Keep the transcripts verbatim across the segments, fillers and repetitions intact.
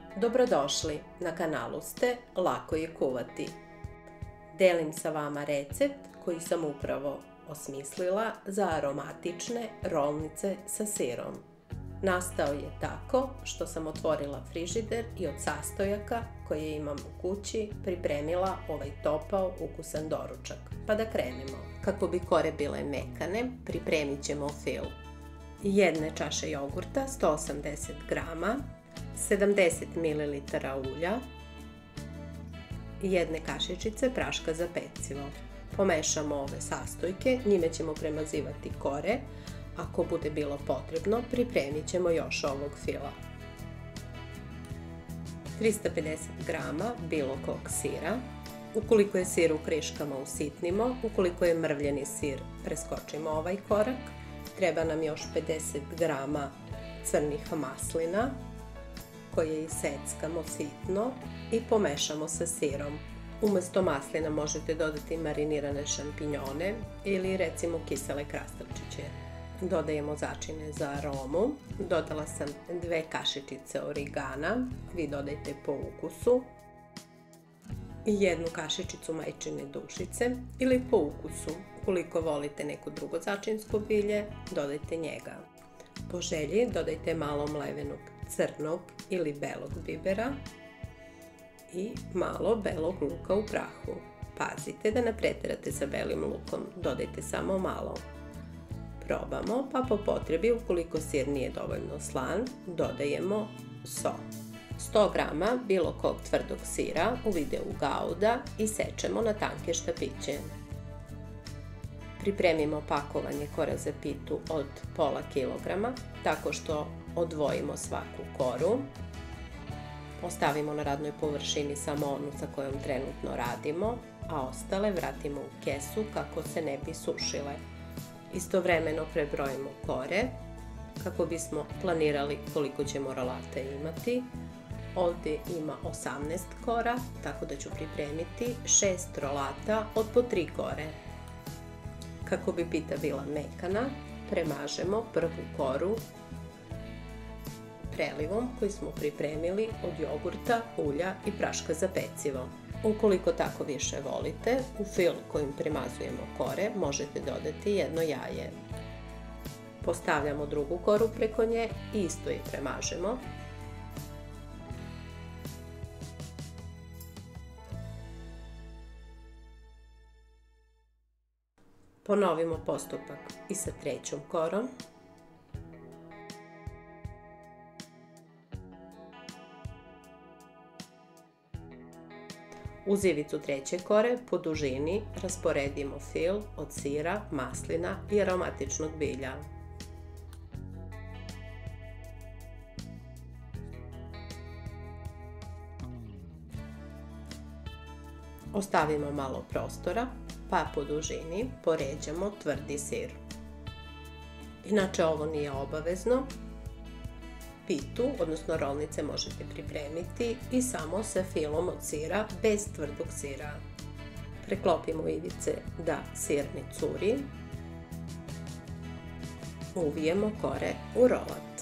Dobrodošli, na kanalu ste, lako je kuvati. Delim sa vama recept koji sam upravo osmislila za aromatične rolnice sa sirom. Nastao je tako što sam otvorila frižider i od sastojaka koje imam u kući pripremila ovaj topao ukusan doručak. Pa da krenemo. Kako bi kore bile mekane, pripremit ćemo fil. Jedne čaše jogurta, sto osamdeset grama, sedamdeset mililitara ulja, jedne kašičice praška za pecivo. Pomešamo ove sastojke, njime ćemo premazivati kore. Ako bude bilo potrebno, pripremit ćemo još ovog fila. trista pedeset grama bilo kog sira. Ukoliko je sir u kriškama, usitnimo. Ukoliko je mrvljeni sir, preskočimo ovaj korak. Treba nam još pedeset grama crnih maslina koje iseckamo sitno i pomešamo sa sirom. Umesto maslina možete dodati marinirane šampinjone ili recimo kisele krastavčiće. Dodajemo začine za aromu. Dodala sam dve kašičice origana, vi dodajte po ukusu. I jednu kašičicu majčine dušice ili po ukusu. Ukoliko volite neko drugo začinsko bilje, dodajte njega. Po želji dodajte malo mlevenog crnog ili belog bibera i malo belog luka u prahu. Pazite da ne preterate sa belim lukom, dodajte samo malo. Probamo, pa po potrebi, ukoliko sir nije dovoljno slan, dodajemo so. sto grama bilo kog tvrdog sira u videu gauda i sečemo na tanke štapiće. Pripremimo pakovanje kora za pitu od pola kilograma tako što odvojimo svaku koru. Ostavimo na radnoj površini samo onu sa kojom trenutno radimo, a ostale vratimo u kesu kako se ne bi sušile. Istovremeno prebrojimo kore kako bismo planirali koliko ćemo rolata imati. Ovdje ima osamnaest kora, tako da ću pripremiti šest rolata od po tri kore. Kako bi pita bila mekana, premažemo prvu koru prelivom koji smo pripremili od jogurta, ulja i praška za pecivo. Ukoliko tako više volite, u fil kojim premazujemo kore možete dodati jedno jaje. Postavljamo drugu koru preko nje i isto je premažemo. Ponovimo postupak i sa trećom korom. Uz ivicu treće kore po dužini rasporedimo fil od sira, maslina i aromatičnog bilja. Ostavimo malo prostora, pa po dužini poređamo tvrdi sir. Inače ovo nije obavezno. Pitu, odnosno rolnice, možete pripremiti i samo sa filom od sira, bez tvrdog sira. Preklopimo ivice da sir ne curi. Uvijemo kore u rolat.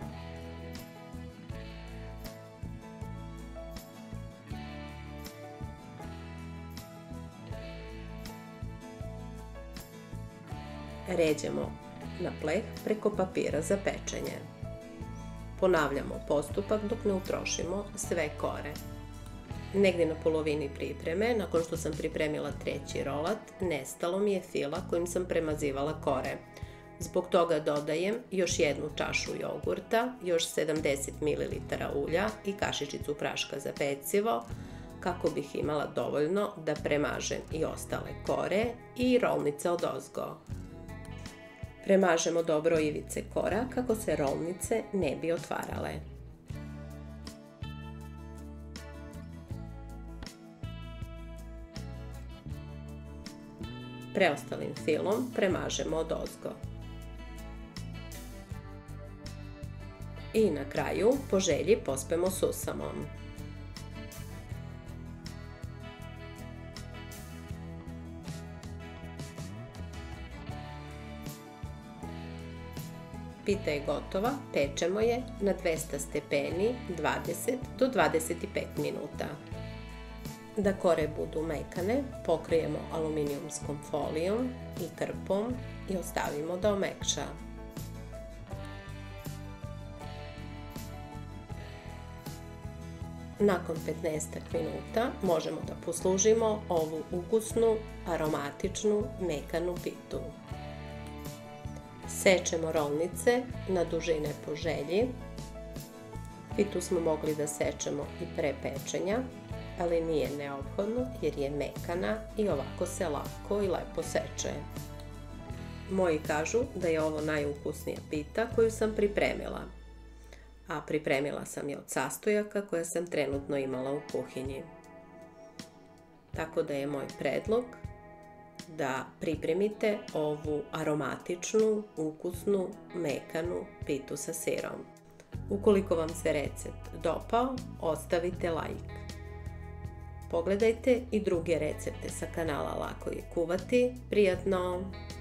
Ređemo na pleh preko papira za pečenje. Ponavljamo postupak dok ne utrošimo sve kore. Negdje na polovini pripreme, nakon što sam pripremila treći rolat, nestalo mi je fila kojim sam premazivala kore. Zbog toga dodajem još jednu čašu jogurta, još sedamdeset mililitara ulja i kašičicu praška za pecivo, kako bih imala dovoljno da premažem i ostale kore i rolnice odozgo. Premažemo dobro ivice kora kako se rolnice ne bi otvarale. Preostalim filom premažemo odozgo. I na kraju, po želji, pospemo susamom. Pita je gotova, pečemo je na dvesta stepeni dvadeset do dvadeset pet minuta. Da kore budu mekane, pokrijemo aluminijumskom folijom i krpom i ostavimo da omekša. Nakon petnaestak minuta možemo da poslužimo ovu ukusnu, aromatičnu, mekanu pitu. Sečemo rolnice na dužine po želji. Pitu smo mogli da sečemo i pre pečenja, ali nije neophodno jer je mekana i ovako se lako i lepo seče. Moji kažu da je ovo najukusnija pita koju sam pripremila, a pripremila sam je od sastojaka koje sam trenutno imala u kuhinji. Tako da je moj predlog da pripremite ovu aromatičnu, ukusnu, mekanu pitu sa sirom. Ukoliko vam se recept dopao, ostavite like. Pogledajte i druge recepte sa kanala Lako je kuvati. Prijatno!